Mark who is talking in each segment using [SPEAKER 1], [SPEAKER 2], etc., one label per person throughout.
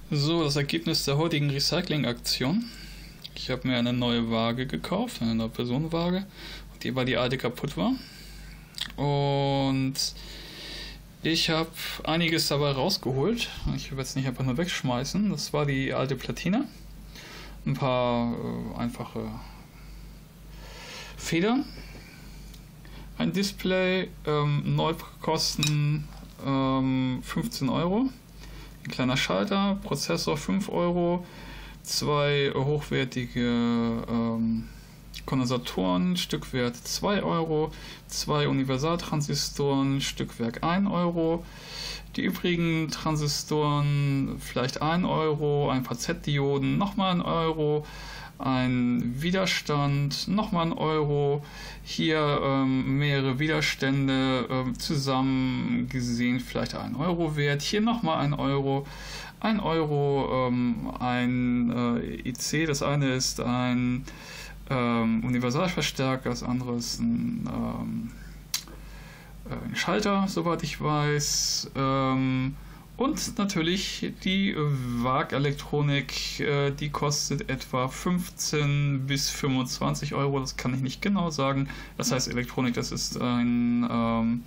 [SPEAKER 1] So, das Ergebnis der heutigen Recycling-Aktion. Ich habe mir eine neue Waage gekauft, eine neue Personenwaage, weil die alte kaputt war. Und ich habe einiges dabei rausgeholt. Ich will jetzt nicht einfach nur wegschmeißen. Das war die alte Platine. Ein paar einfache Federn. Ein Display, neu kosten 15 Euro. Ein kleiner Schalter, Prozessor 5 Euro, zwei hochwertige Kondensatoren, Stückwert 2 Euro, zwei Universaltransistoren, Stückwerk 1 Euro, die übrigen Transistoren vielleicht 1 Euro, ein paar Z-Dioden nochmal 1 Euro, ein Widerstand nochmal 1 Euro, hier mehrere Widerstände zusammen gesehen vielleicht 1 Euro wert, hier nochmal 1 Euro, 1 Euro ein IC, das eine ist ein Universalverstärker, das andere ist ein Schalter, soweit ich weiß. Und natürlich die Waagelektronik, die kostet etwa 15 bis 25 Euro, das kann ich nicht genau sagen. Das heißt Elektronik, das ist ein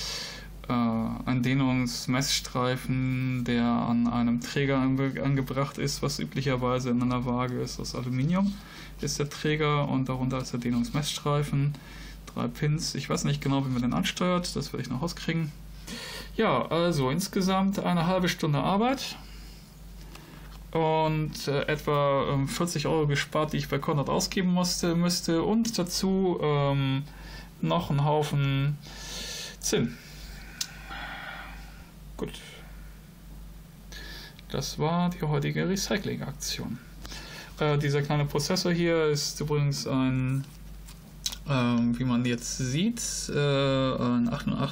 [SPEAKER 1] Dehnungsmessstreifen, der an einem Träger angebracht ist, was üblicherweise in einer Waage ist. Aus Aluminium ist der Träger und darunter ist der Dehnungsmessstreifen. 3 Pins, ich weiß nicht genau, wie man den ansteuert, das werde ich noch rauskriegen. Ja, also insgesamt eine halbe Stunde Arbeit und etwa 40 Euro gespart, die ich bei Conrad ausgeben müsste und dazu noch einen Haufen Zinn. Gut. Das war die heutige Recycling-Aktion. Dieser kleine Prozessor hier ist übrigens ein wie man jetzt sieht, ein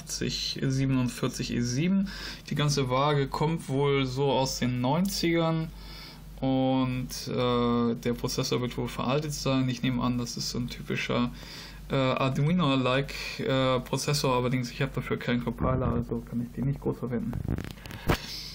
[SPEAKER 1] 8847E7. Die ganze Waage kommt wohl so aus den 90ern und der Prozessor wird wohl veraltet sein. Ich nehme an, das ist so ein typischer Arduino-like Prozessor, allerdings ich habe dafür keinen Compiler, also kann ich den nicht groß verwenden.